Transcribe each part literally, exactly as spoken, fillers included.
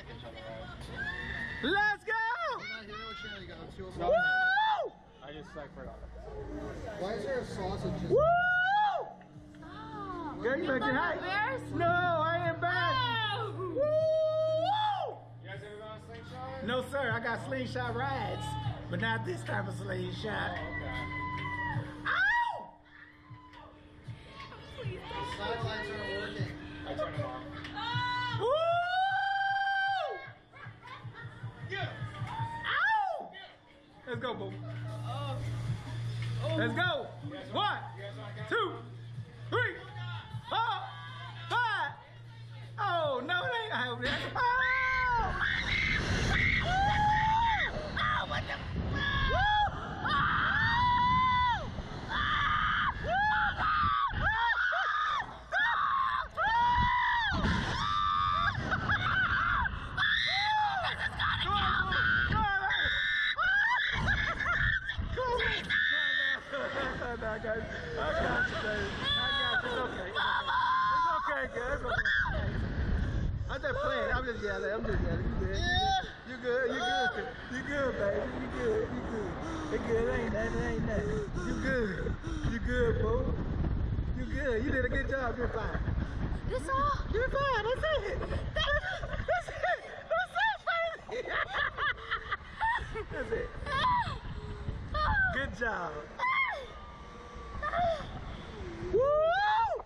package on the ride. Let's go! You're not here, which channel you got? Let's see what's Woo! on. I just like for Why is there a sausage? Just Woo! Stop. Girl, you You're better get hype. embarrassed? No, I ain't embarrassed. Oh. Woo! You guys ever gone slingshot? No, sir. I got slingshot rides, but not this type of slingshot. Oh, okay. Ow! Please the don't. side lights aren't working. I turned them on. Oh. Woo! Yeah. Ow! Let's go, boo. Oh. Let's go. One, two, three, four, five. Oh, no, it ain't. I hope that. Oh! Oh, what the? Woo! I got you. I got you, baby. I got you. It's okay. It's okay, girl. It's okay. I'm just playing. I'm just yelling. I'm just yelling. You good? You good? You good? You good, baby? You good? You good? You good? It ain't nothing. It ain't nothing. You good? You good, boo? You good? You did a good job. You're fine. This all? You're fine. That's it. That's it. That's it, baby. That's it. Good job. Woo!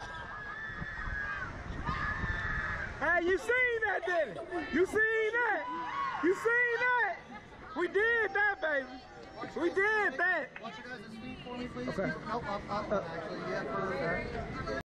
Hey, you seen that, didn't it? You seen that? You seen that? We did that, baby. We did that. Watch your guys' feet for me, please. Okay. Up, up, up. Actually, yeah, further.